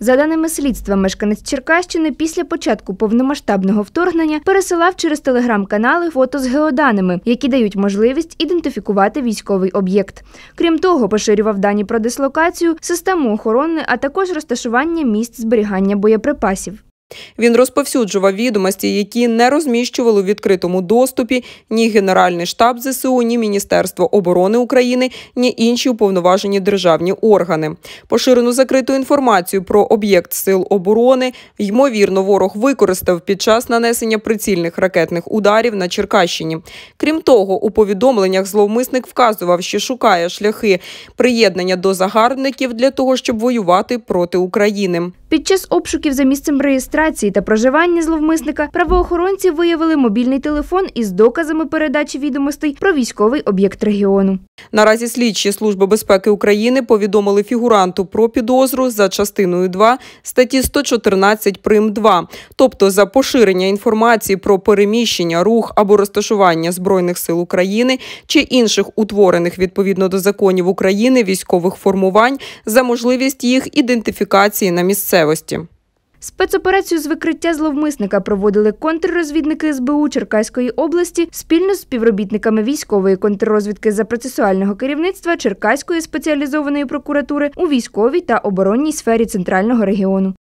За даними слідства, мешканець Черкащини після початку повномасштабного вторгнення пересилав через телеграм-канали фото з геоданими, які дають можливість ідентифікувати військовий об'єкт. Крім того, поширював дані про дислокацію, систему охорони, а також розташування місць зберігання боєприпасів. Він розповсюджував відомості, які не розміщували у відкритому доступі ні Генеральний штаб ЗСУ, ні Міністерство оборони України, ні інші уповноважені державні органи. Поширену закриту інформацію про об'єкт сил оборони, ймовірно, ворог використав під час нанесення прицільних ракетних ударів на Черкащині. Крім того, у повідомленнях зловмисник вказував, що шукає шляхи приєднання до загарбників для того, щоб воювати проти України. Під час обшуків за місцем реєстрації та проживання зловмисника правоохоронці виявили мобільний телефон із доказами передачі відомостей про військовий об'єкт регіону. Наразі слідчі Служби безпеки України повідомили фігуранту про підозру за частиною 2 статті 114 прим. 2, тобто за поширення інформації про переміщення, рух або розташування Збройних сил України чи інших утворених відповідно до законів України військових формувань за можливість їх ідентифікації на місцевості. Спецоперацію з викриття зловмисника проводили контррозвідники СБУ Черкаської області спільно з співробітниками військової контррозвідки за процесуального керівництва Черкаської спеціалізованої прокуратури у військовій та оборонній сфері Центрального регіону.